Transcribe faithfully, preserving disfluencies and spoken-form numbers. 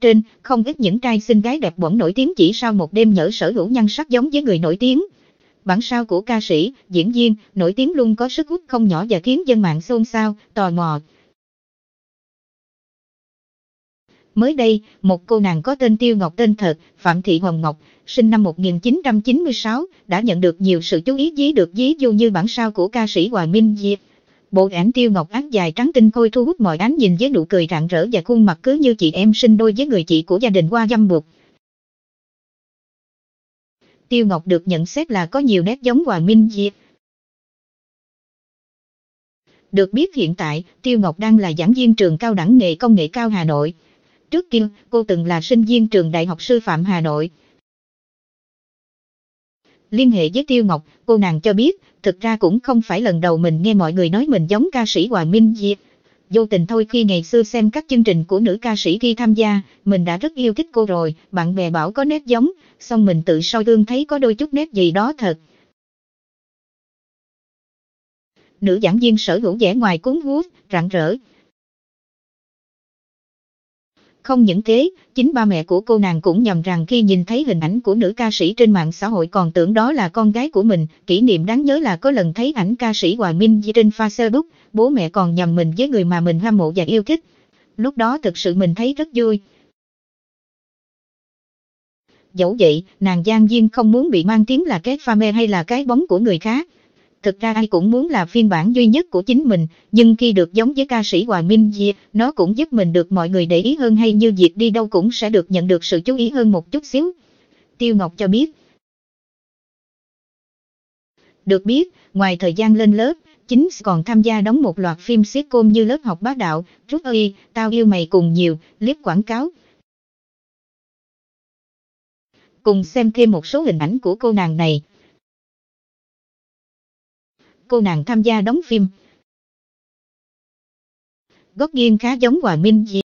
trên, không ít những trai xinh gái đẹp bỏng nổi tiếng chỉ sau một đêm nhỡ sở hữu nhan sắc giống với người nổi tiếng. Bản sao của ca sĩ, diễn viên, nổi tiếng luôn có sức hút không nhỏ và khiến dân mạng xôn xao, tò mò. Mới đây, một cô nàng có tên Tiêu Ngọc tên thật, Phạm Thị Hồng Ngọc, sinh năm một nghìn chín trăm chín mươi sáu, đã nhận được nhiều sự chú ý dí được dí vô như bản sao của ca sĩ Hòa Minzy. Bộ ảnh Tiêu Ngọc áo dài trắng tinh khôi thu hút mọi ánh nhìn với nụ cười rạng rỡ và khuôn mặt cứ như chị em sinh đôi với người chị của gia đình qua dăm buộc. Tiêu Ngọc được nhận xét là có nhiều nét giống Hòa Minzy. Được biết hiện tại, Tiêu Ngọc đang là giảng viên trường Cao đẳng Nghề Công nghệ Cao Hà Nội. Trước kia, cô từng là sinh viên trường Đại học Sư phạm Hà Nội. Liên hệ với Tiêu Ngọc, cô nàng cho biết, thực ra cũng không phải lần đầu mình nghe mọi người nói mình giống ca sĩ Hòa Minzy. Vô tình thôi, khi ngày xưa xem các chương trình của nữ ca sĩ khi tham gia, mình đã rất yêu thích cô rồi, bạn bè bảo có nét giống, xong mình tự soi gương thấy có đôi chút nét gì đó thật. Nữ giảng viên sở hữu vẻ ngoài cuốn hút, rạng rỡ. Không những thế, chính ba mẹ của cô nàng cũng nhầm rằng khi nhìn thấy hình ảnh của nữ ca sĩ trên mạng xã hội còn tưởng đó là con gái của mình. Kỷ niệm đáng nhớ là có lần thấy ảnh ca sĩ Hòa Minzy trên Facebook, bố mẹ còn nhầm mình với người mà mình hâm mộ và yêu thích. Lúc đó thực sự mình thấy rất vui. Dẫu vậy, nàng giảng viên không muốn bị mang tiếng là cái pha mê hay là cái bóng của người khác. Thực ra ai cũng muốn là phiên bản duy nhất của chính mình, nhưng khi được giống với ca sĩ Hòa Minzy, nó cũng giúp mình được mọi người để ý hơn, hay như việc đi đâu cũng sẽ được nhận được sự chú ý hơn một chút xíu. Tiêu Ngọc cho biết. Được biết, ngoài thời gian lên lớp, chính còn tham gia đóng một loạt phim sitcom như Lớp học bá đạo, Rút ơi, Tao yêu mày cùng nhiều clip quảng cáo. Cùng xem thêm một số hình ảnh của cô nàng này. Cô nàng tham gia đóng phim Gót Nghiêng khá giống Hòa Minzy.